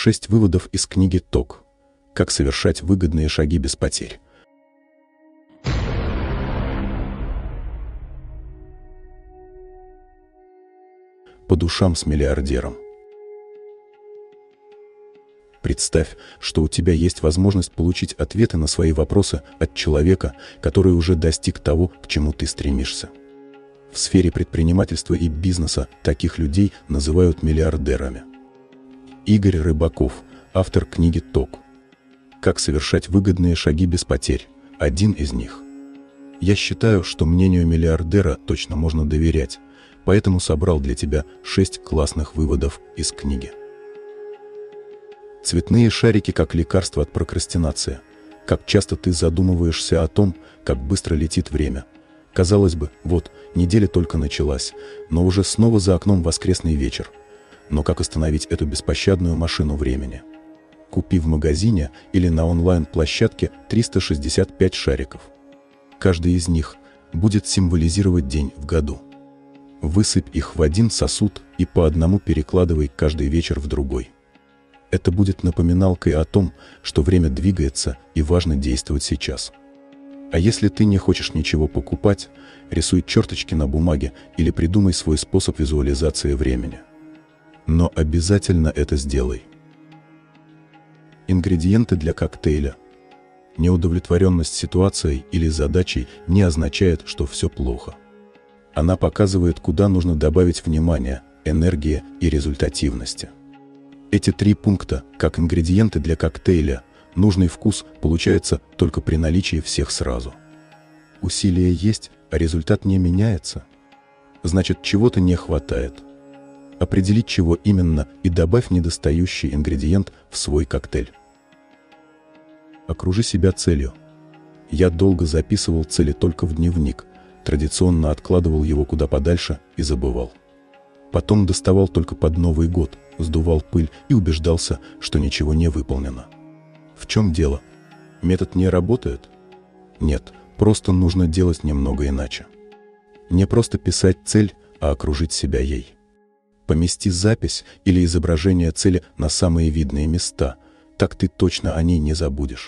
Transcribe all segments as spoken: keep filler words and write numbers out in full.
Шесть выводов из книги «Ток. Как совершать выгодные шаги без потерь». По душам с миллиардером. Представь, что у тебя есть возможность получить ответы на свои вопросы от человека, который уже достиг того, к чему ты стремишься. В сфере предпринимательства и бизнеса таких людей называют миллиардерами. Игорь Рыбаков, автор книги «Ток. Как совершать выгодные шаги без потерь», один из них. Я считаю, что мнению миллиардера точно можно доверять, поэтому собрал для тебя шесть классных выводов из книги. Цветные шарики как лекарство от прокрастинации. Как часто ты задумываешься о том, как быстро летит время. Казалось бы, вот, неделя только началась, но уже снова за окном воскресный вечер. Но как остановить эту беспощадную машину времени? Купи в магазине или на онлайн-площадке триста шестьдесят пять шариков. Каждый из них будет символизировать день в году. Высыпь их в один сосуд и по одному перекладывай каждый вечер в другой. Это будет напоминалкой о том, что время двигается и важно действовать сейчас. А если ты не хочешь ничего покупать, рисуй черточки на бумаге или придумай свой способ визуализации времени. Но обязательно это сделай. Ингредиенты для коктейля. Неудовлетворенность ситуацией или задачей не означает, что все плохо. Она показывает, куда нужно добавить внимания, энергии и результативности. Эти три пункта, как ингредиенты для коктейля, нужный вкус получается только при наличии всех сразу. Усилие есть, а результат не меняется. Значит, чего-то не хватает. Определить, чего именно, и добавь недостающий ингредиент в свой коктейль. Окружи себя целью. Я долго записывал цели только в дневник, традиционно откладывал его куда подальше и забывал. Потом доставал только под Новый год, сдувал пыль и убеждался, что ничего не выполнено. В чем дело? Метод не работает? Нет, просто нужно делать немного иначе. Не просто писать цель, а окружить себя ей. Помести запись или изображение цели на самые видные места, так ты точно о ней не забудешь.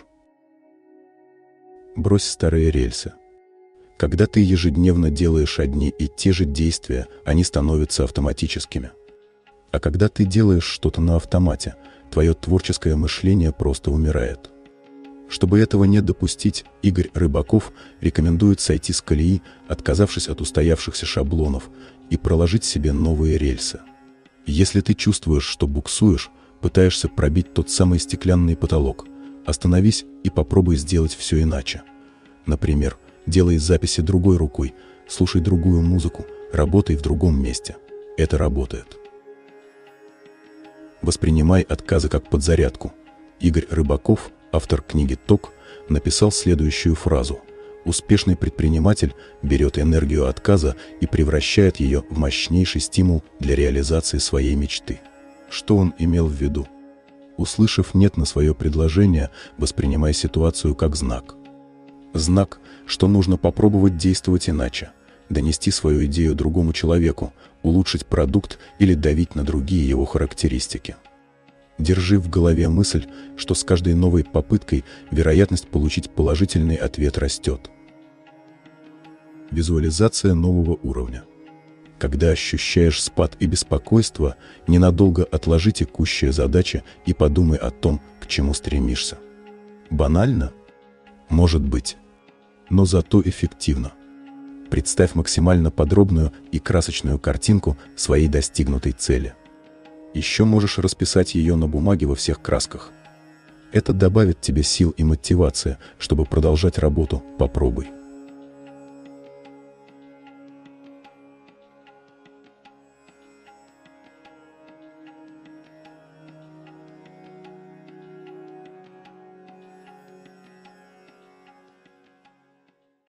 Брось старые рельсы. Когда ты ежедневно делаешь одни и те же действия, они становятся автоматическими. А когда ты делаешь что-то на автомате, твое творческое мышление просто умирает. Чтобы этого не допустить, Игорь Рыбаков рекомендует сойти с колеи, отказавшись от устоявшихся шаблонов, и проложить себе новые рельсы. Если ты чувствуешь, что буксуешь, пытаешься пробить тот самый стеклянный потолок, остановись и попробуй сделать все иначе. Например, делай записи другой рукой, слушай другую музыку, работай в другом месте. Это работает. Воспринимай отказы как подзарядку. Игорь Рыбаков, автор книги «Ток», написал следующую фразу: «Успешный предприниматель берет энергию отказа и превращает ее в мощнейший стимул для реализации своей мечты». Что он имел в виду? Услышав «нет» на свое предложение, воспринимай ситуацию как знак. Знак, что нужно попробовать действовать иначе, донести свою идею другому человеку, улучшить продукт или давить на другие его характеристики. Держи в голове мысль, что с каждой новой попыткой вероятность получить положительный ответ растет. Визуализация нового уровня. Когда ощущаешь спад и беспокойство, ненадолго отложи текущие задачи и подумай о том, к чему стремишься. Банально? Может быть. Но зато эффективно. Представь максимально подробную и красочную картинку своей достигнутой цели. Еще можешь расписать ее на бумаге во всех красках. Это добавит тебе сил и мотивации, чтобы продолжать работу. Попробуй.